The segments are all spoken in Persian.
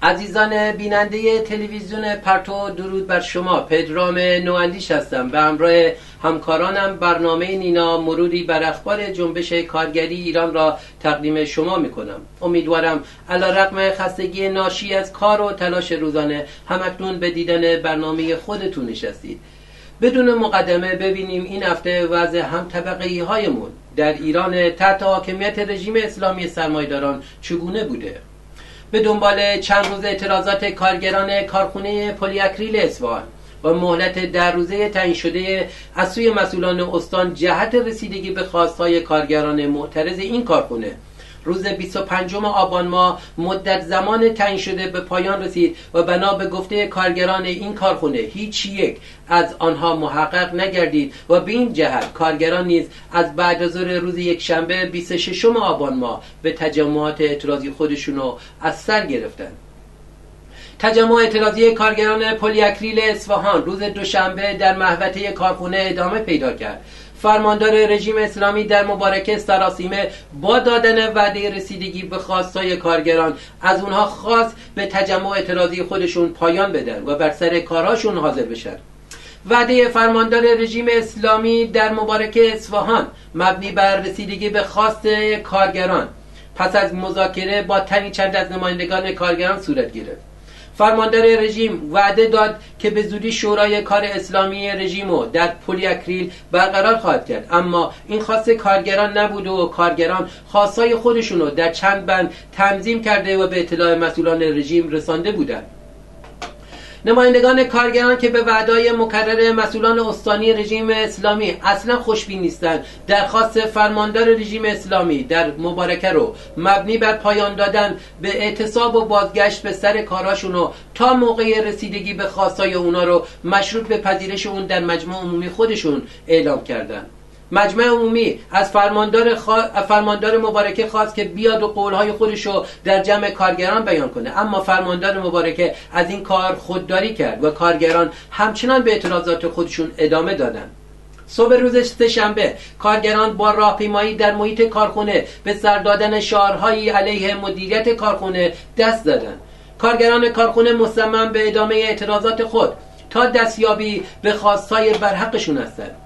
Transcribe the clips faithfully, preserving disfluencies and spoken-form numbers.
عزیزان بیننده تلویزیون پرتو، درود بر شما. پدرام نواندیش هستم. به همراه همکارانم برنامه نینا مروری بر اخبار جنبش کارگری ایران را تقدیم شما میکنم. امیدوارم علیرغم خستگی ناشی از کار و تلاش روزانه همکنون به دیدن برنامه خودتون نشستید. بدون مقدمه ببینیم این هفته وضع هم طبقه‌ای هایمون در ایران تحت حاکمیت رژیم اسلامی سرمایه‌داران چگونه بوده. به دنبال چند روز اعتراضات کارگران کارخانه پلی اکریل اصفهان و مهلت در روزه تعیین شده از سوی مسئولان استان جهت رسیدگی به خواستهای کارگران معترض این کارخانه، روز بیست و پنجم آبان ماه مدت زمان تعیین شده به پایان رسید و بنا به گفته کارگران این کارخانه هیچ یک از آنها محقق نگردید و به این جهت کارگران نیز از بعد از ظهر روز یکشنبه بیست و ششم آبان ماه به تجمعات اعتراضی خودشون رو از سر گرفتند. تجمع اعتراضی کارگران پلی اکریل اصفهان روز دوشنبه در محوطه کارخانه ادامه پیدا کرد. فرماندار رژیم اسلامی در مبارکه سراسیمه با دادن وعده رسیدگی به خواستای کارگران از اونها خواست به تجمع اعتراضی خودشون پایان بدن و بر سر کارهاشون حاضر بشن. وعده فرماندار رژیم اسلامی در مبارکه اصفهان مبنی بر رسیدگی به خواست کارگران پس از مذاکره با تنی چند از نمایندگان کارگران صورت گرفت. فرماندار رژیم وعده داد که به زودی شورای کار اسلامی رژیم رو در پلی اکریل برقرار خواهد کرد، اما این خواست کارگران نبود و کارگران خواستای خودشون رو در چند بند تنظیم کرده و به اطلاع مسئولان رژیم رسانده بودند. نمایندگان کارگران که به وعده‌های مکرر مسئولان استانی رژیم اسلامی اصلا خوشبین نیستند، درخواست فرماندار رژیم اسلامی در مبارکه رو مبنی بر پایان دادن به اعتصاب و بازگشت به سر کاراشون رو تا موقع رسیدگی به خواستای اونا رو مشروط به پذیرش اون در مجمع عمومی خودشون اعلام کردند. مجمع عمومی از فرماندار, خوا... فرماندار مبارکه خواست که بیاد و قولهای خودشو در جمع کارگران بیان کنه، اما فرماندار مبارکه از این کار خودداری کرد و کارگران همچنان به اعتراضات خودشون ادامه دادند. صبح روز سه‌شنبه کارگران با راهپیمایی در محیط کارخانه به سر دادن شعارهایی علیه مدیریت کارخانه دست دادند. کارگران کارخانه مصمم به ادامه اعتراضات خود تا دستیابی به خواستهای برحقشون هستند.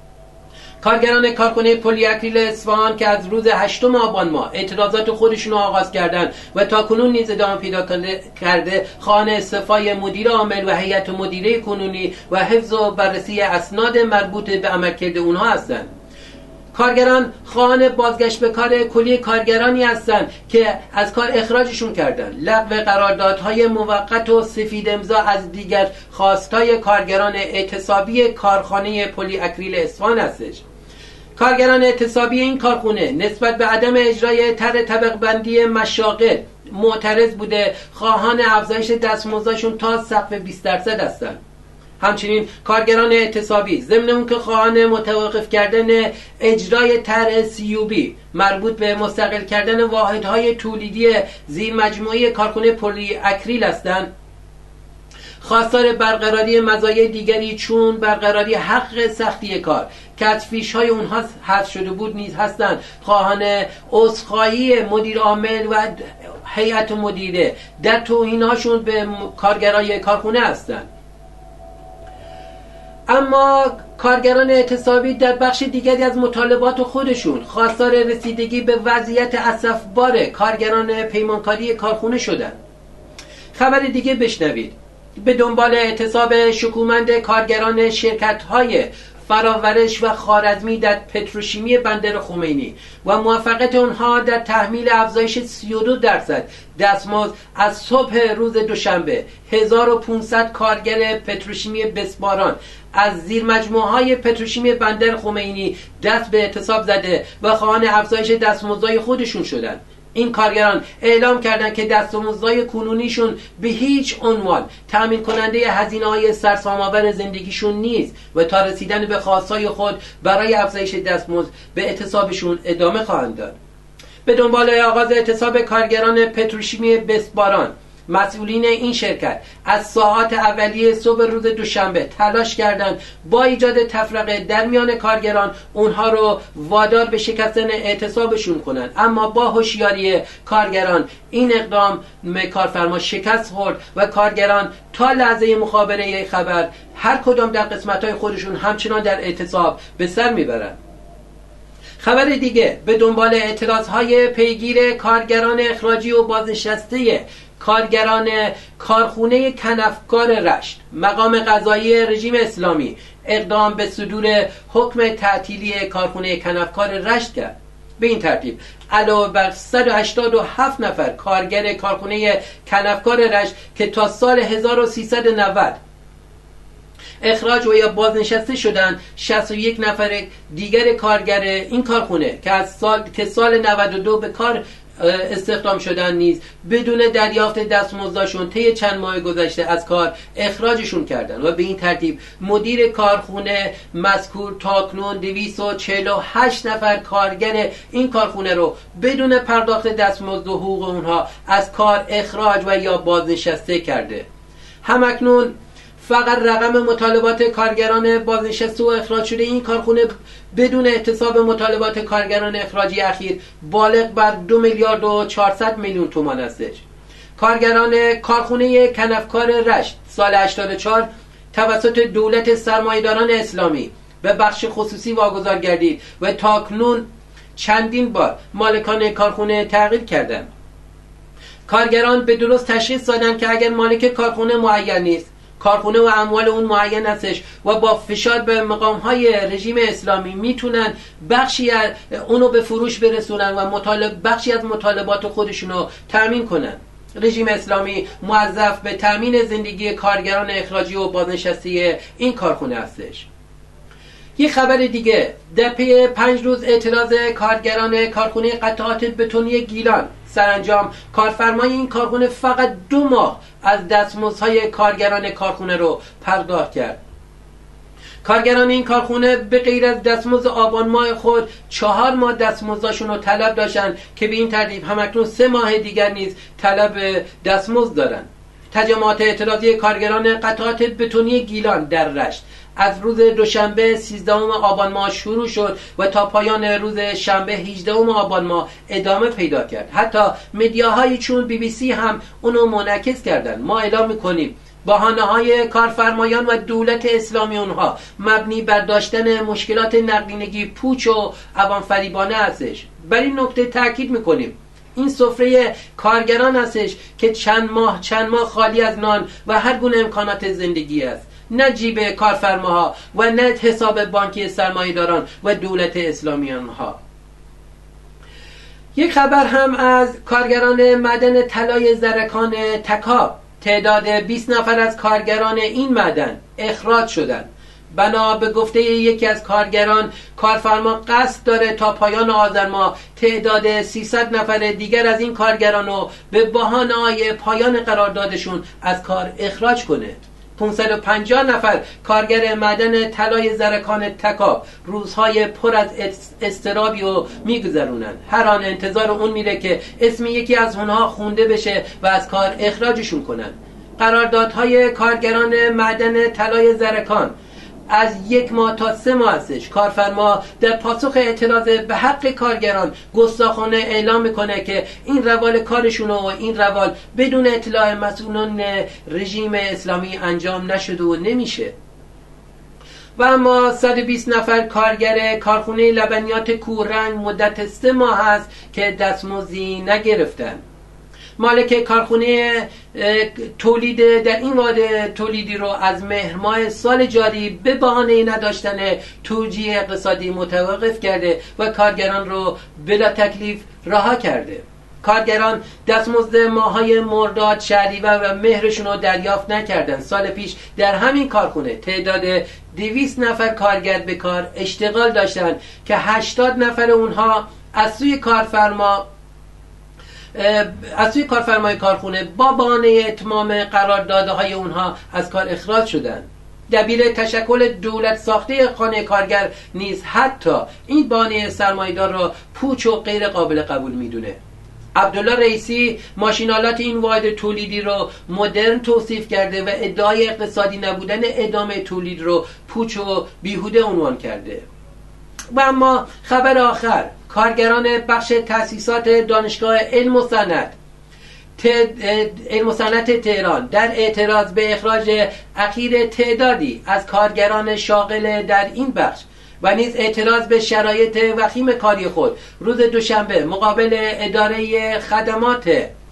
کارگران کارخانه پلی اکریل اصفهان که از روز هشتم آبان ماه اعتراضات خودشون رو آغاز کردند و تا کنون نیز ادامه پیدا کرده، خواهان استعفای مدیر عامل و هیئت مدیره کنونی و حفظ و بررسی اسناد مربوط به عملکرد اونها هستند. کارگران خواهان بازگشت به کار کلی کارگرانی هستند که از کار اخراجشون کردند. لغو قراردادهای موقت و سفید امضا از دیگر خواستای کارگران اعتصابی کارخانه پلی اکریل اصفهان هستش. کارگران اعتصابی این کارخانه نسبت به عدم اجرای طرح طبقه بندی مشاغل معترض بوده، خواهان افزایش دستمزدشون تا سقف بیست درصد هستند. همچنین کارگران اعتصابی ضمن اون که خواهان متوقف کردن اجرای طرح سیوبی مربوط به مستقل کردن واحدهای تولیدی زیر مجموعه کارخانه پلی اکریل هستند، خواستار برقراری مزایای دیگری چون برقراری حق سختی کار که از فیش های اونها حذف شده بود نیز هستند. خواهان عذرخواهی مدیر عامل و هیئت مدیره در توهین‌هاشون به کارگرای کارخانه هستند. اما کارگران اعتصابی در بخش دیگری از مطالبات خودشون خواستار رسیدگی به وضعیت اسفبار کارگران پیمانکاری کارخانه شدند. خبر دیگه بشنوید. به دنبال اعتصاب شکومند کارگران شرکت‌های فراورش و خوارزمی در پتروشیمی بندر خمینی و موفقیت اونها در تحمیل افزایش سی و دو درصد دستمزد از صبح روز دوشنبه، هزار و پانصد کارگر پتروشیمی بسپاران از زیر مجموعه های پتروشیمی بندر خمینی دست به اعتصاب زده و خواهان افزایش دستمزدهای خودشون شدند. این کارگران اعلام کردند که دستمزدهای کنونیشون به هیچ عنوان تامین کننده هزینه‌های سرسام‌آور زندگیشون نیست و تا رسیدن به خواستهای خود برای افزایش دستمزد به اعتصابشون ادامه خواهند داد. به دنبال آغاز اعتصاب کارگران پتروشیمی بسپاران مسئولین این شرکت از ساعات اولیه صبح روز دوشنبه تلاش کردند با ایجاد تفرقه در میان کارگران اونها رو وادار به شکستن اعتصابشون کنند، اما با هوشیاری کارگران این اقدام کارفرما شکست خورد و کارگران تا لحظه مخابره خبر هر کدام در قسمت‌های خودشون همچنان در اعتصاب به سر میبرند. خبر دیگه، به دنبال اعتراضهای پیگیر کارگران اخراجی و بازنشسته کارگران کارخونه کنفکار رشت، مقام قضایی رژیم اسلامی اقدام به صدور حکم تعطیلی کارخونه کنفکار رشت کرد. به این ترتیب علاوه بر صد و هشتاد و هفت نفر کارگر کارخونه کنفکار رشت که تا سال هزار و سیصد و نود اخراج و یا بازنشسته شدن، شصت و یک نفر دیگر کارگر این کارخونه که از سال که سال نود و دو به کار استخدام شدن نیز بدون دریافت دستمزدشون طی چند ماه گذشته از کار اخراجشون کردن و به این ترتیب مدیر کارخونه مذکور تاکنون دویست و چهل و هشت نفر کارگر این کارخونه رو بدون پرداخت دستمزد و حقوق اونها از کار اخراج و یا بازنشسته کرده. همکنون فقط رقم مطالبات کارگران بازنشسته و اخراج شده این کارخونه بدون احتساب مطالبات کارگران اخراجی اخیر بالغ بر دو میلیارد و چهارصد میلیون تومان استش. کارگران کارخونه کنفکار رشت سال هشتاد و چهار توسط دولت سرمایه‌داران اسلامی به بخش خصوصی واگذار گردید و تاکنون چندین بار مالکان کارخونه تغییر کردند. کارگران به درست تشخیص دادند که اگر مالک کارخونه معین نیست، کارخونه و اموال اون معین هستش و با فشار به مقام‌های رژیم اسلامی میتونن بخشی از اونو به فروش برسونن و مطالب بخشی از مطالبات خودشونو تامین کنن. رژیم اسلامی موظف به تامین زندگی کارگران اخراجی و بازنشسته این کارخونه هستش. یک خبر دیگه، در پی پنج روز اعتراض کارگران کارخونه قطعات بتونی گیلان، سرانجام کارفرمای این کارخونه فقط دو ماه از دستمزدهای کارگران کارخونه رو پرداخت کرد. کارگران این کارخونه به غیر از دستمزد آبان ماه خود چهار ماه دستمزدشون رو طلب داشتن که به این ترتیب همکنون سه ماه دیگر نیز طلب دستمزد دارن. تجمعات اعتراضی کارگران قطعات بتونی گیلان در رشت از روز دوشنبه سیزدهم آبان ماه شروع شد و تا پایان روز شنبه هجدهم آبان ماه ادامه پیدا کرد. حتی مدیاهایی چون بی بی سی هم اونو منعکس کردند. ما اعلام میکنیم بهانه‌های کارفرمایان و دولت اسلامی اونها مبنی بر داشتن مشکلات نقدینگی پوچ و عوام فریبانه هستش. بر این نکته تاکید میکنیم این سفره کارگران هستش که چند ماه چند ماه خالی از نان و هر گونه امکانات زندگی است، نه جیب کارفرماها و نه حساب بانکی سرمایه‌داران و دولت اسلامی آنها. یک خبر هم از کارگران معدن طلای زرکان تکاب. تعداد بیست نفر از کارگران این معدن اخراج شدند. بنا به گفته یکی از کارگران، کارفرما قصد داره تا پایان آذر ماه تعداد سیصد نفر دیگر از این کارگران رو به بهانه‌های پایان قراردادشون از کار اخراج کنه. پانصد و پنجاه نفر کارگر معدن طلای زرکان تکاب روزهای پر از اضطرابی رو میگذرونن. هر آن انتظار اون میره که اسم یکی از اونها خونده بشه و از کار اخراجشون کنن. قراردادهای کارگران معدن طلای زرکان از یک ماه تا سه ماه هستش. کارفرما در پاسخ اعتراض به حق کارگران گستاخانه اعلام میکنه که این روال کارشون و این روال بدون اطلاع مسئولان رژیم اسلامی انجام نشده و نمیشه. و اما صد و بیست نفر کارگر کارخونه لبنیات کورنگ مدت سه ماه هست که دستمزدی نگرفتن. مالک کارخونه تولید در این واحد تولیدی رو از مهر ماه سال جاری به بهانه نداشتن توجیه اقتصادی متوقف کرده و کارگران رو بلا تکلیف رها کرده. کارگران دستمزد ماهای مرداد، شهریور و مهرشون رو دریافت نکردن. سال پیش در همین کارخونه تعداد دویست نفر کارگر به کار اشتغال داشتن که هشتاد نفر اونها از سوی کارفرما از سوی کارفرمای کارخونه با بهانه اتمام قراردادهای اونها از کار اخراج شدند. دبیر تشکل دولت ساخته خانه کارگر نیز حتی این بهانه سرمایه‌دار را پوچ و غیر قابل قبول میدونه. عبدالله رئیسی ماشینالات این واحد تولیدی رو مدرن توصیف کرده و ادعای اقتصادی نبودن ادامه تولید رو پوچ و بیهوده عنوان کرده. و اما خبر آخر، کارگران بخش تأسیسات دانشگاه علم و صنعت علم و صنعت تهران در اعتراض به اخراج اخیر تعدادی از کارگران شاغل در این بخش و نیز اعتراض به شرایط وخیم کاری خود روز دوشنبه مقابل اداره خدمات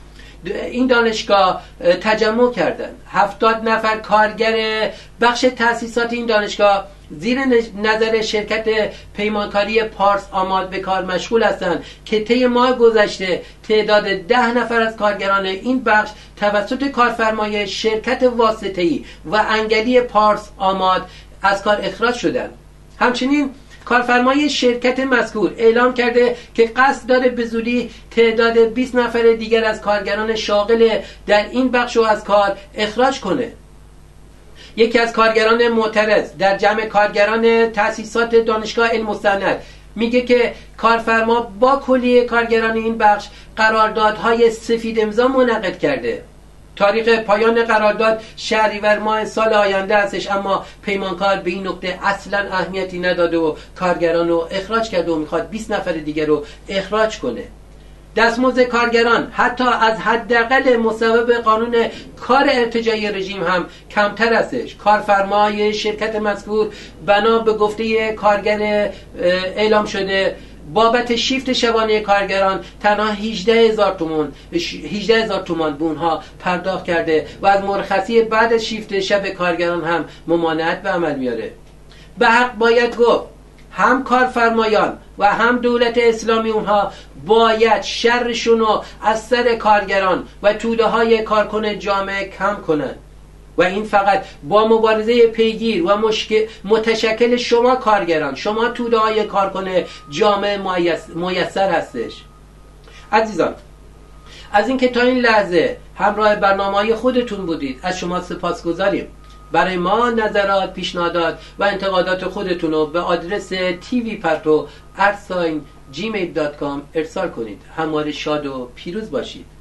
این دانشگاه تجمع کردند. هفتاد نفر کارگر بخش تأسیسات این دانشگاه زیر نظر شرکت پیمانکاری پارس آماد به کار مشغول هستند که طی ماه گذشته تعداد ده نفر از کارگران این بخش توسط کارفرمای شرکت واسطه‌ای و انگلی پارس آماد از کار اخراج شدند. همچنین کارفرمای شرکت مذکور اعلام کرده که قصد داره به زودی تعداد بیست نفر دیگر از کارگران شاغل در این بخش رو از کار اخراج کنه. یکی از کارگران معترض در جمع کارگران تأسیسات دانشگاه علم و صنعت میگه که کارفرما با کلیه کارگران این بخش قراردادهای سفید امضا منعقد کرده. تاریخ پایان قرارداد شهریور ماه سال آینده هستش، اما پیمانکار به این نکته اصلا اهمیتی نداده و کارگران رو اخراج کرده و میخواد بیست نفر دیگر رو اخراج کنه. دستمزد کارگران حتی از حداقل مصوب قانون کار ارتجاعی رژیم هم کمتر هستش. کارفرمای شرکت مذکور بنا به گفته کارگر اعلام شده بابت شیفت شبانه کارگران تنها هجده هزار تومان هجده هزار تومان به اونها پرداخت کرده و از مرخصی بعد از شیفت شب کارگران هم ممانعت به عمل میاره. به حق باید گفت هم کارفرمایان و هم دولت اسلامی اونها باید شرشون رو از سر کارگران و توده های کارکن جامعه کم کنن و این فقط با مبارزه پیگیر و متشکل شما کارگران، شما توده های کارکن جامعه میسر هستش. عزیزان، از اینکه تا این لحظه همراه برنامه‌های خودتون بودید از شما سپاسگزاریم. برای ما نظرات، پیشنهادات و انتقادات خودتون رو به آدرس تی وی پرتو ات جیمیل دات کام ارسال کنید. همواره شاد و پیروز باشید.